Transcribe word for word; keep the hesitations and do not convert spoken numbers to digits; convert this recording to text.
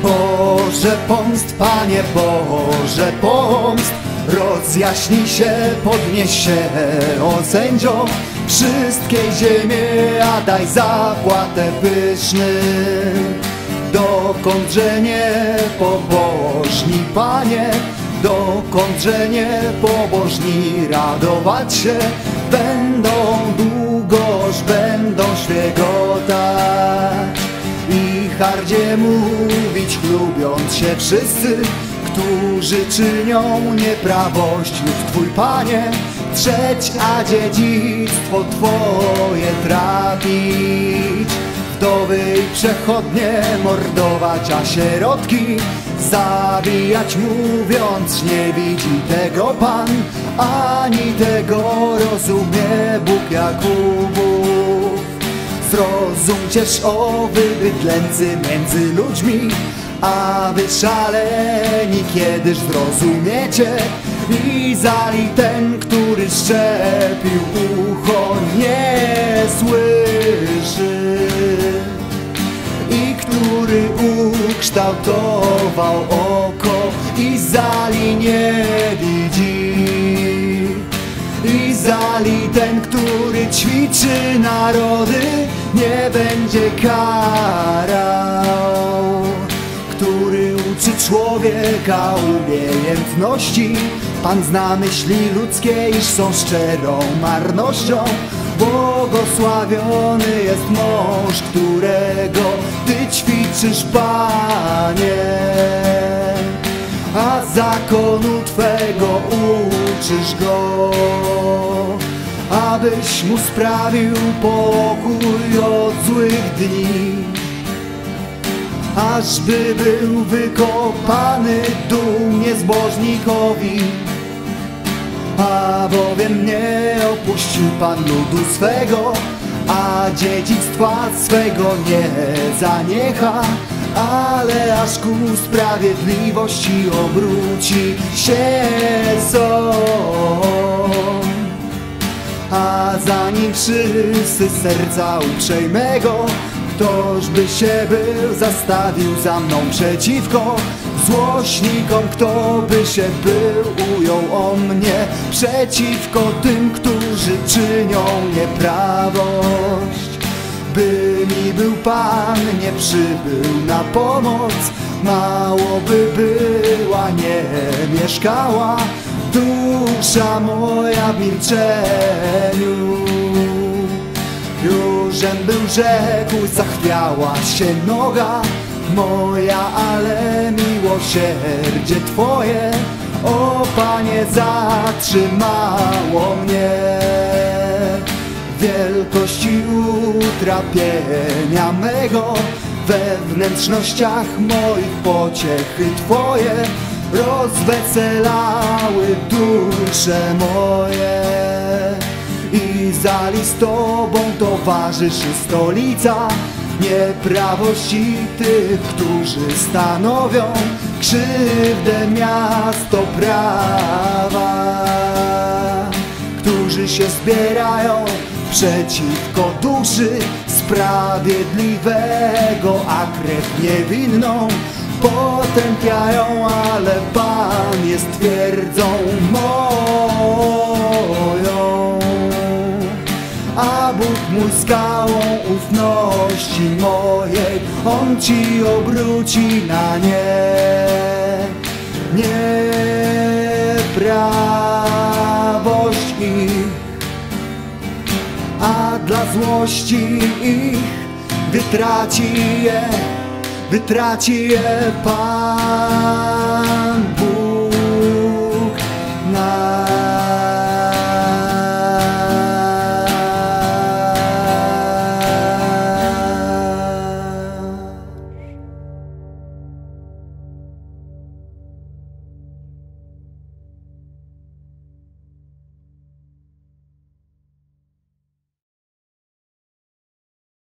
Boże pomst, Panie Boże pomst, rozjaśnij się, podnieś się, o sędzio wszystkiej ziemi, a daj zapłatę pyszny. Dokądże niepobożni, Panie, dokądże niepobożni radować się będą, długoż będą świegotać i hardzie mówić, chlubiąc się wszyscy, którzy czynią nieprawość lub Twój, Panie, trzeć, a dziedzictwo Twoje trapić. Wdowy i przechodnie mordować, a sierotki zabijać, mówiąc, nie widzi tego Pan, ani tego rozumie Bóg Jakubów. Zrozumcież, o wy bydlęcy między ludźmi, a wy szaleni, kiedyż zrozumiecie? I zali ten, który szczepił ucho, nie słyszy, i który ukształtował oko, i zali nie widzi. I zali ten, który ćwiczy narody, nie będzie karał, który uczy człowieka umiejętności. Pan zna myśli ludzkie, iż są szczerą marnością. Błogosławiony jest mąż, którego Ty ćwiczysz, Panie, a zakonu Twego uczysz go, abyś mu sprawił pokój od złych dni, ażby był wykopany dół niezbożnikowi. A bowiem nie opuścił Pan ludu swego, a dziedzictwa swego nie zaniecha, ale aż ku sprawiedliwości obróci się sąd. A za nim wszyscy serca uprzejmego, ktoż by się był zastawił za mną przeciwko złośnikom, kto by się był ujął o mnie przeciwko tym, którzy czynią nieprawość. By mi był Pan nie przybył na pomoc, mało by była, nie mieszkała dusza moja w milczeniu. Jużem był rzekł, zachwiała się noga moja, ale miłosierdzie Twoje, o Panie, zatrzymało mnie. Wielkości utrapienia mego, we wnętrznościach moich pociechy Twoje rozweselały dusze moje. I zali z Tobą towarzyszy stolica nieprawości tych, którzy stanowią krzywdę miasto prawa, którzy się zbierają przeciwko duszy sprawiedliwego, a krew niewinną potępiają, ale Pan jest twierdzą moją, a Bóg mój skałą ufności mojej. On Ci obróci na nie nieprawość ich, a dla złości ich wytraci je, wytraci je Pan.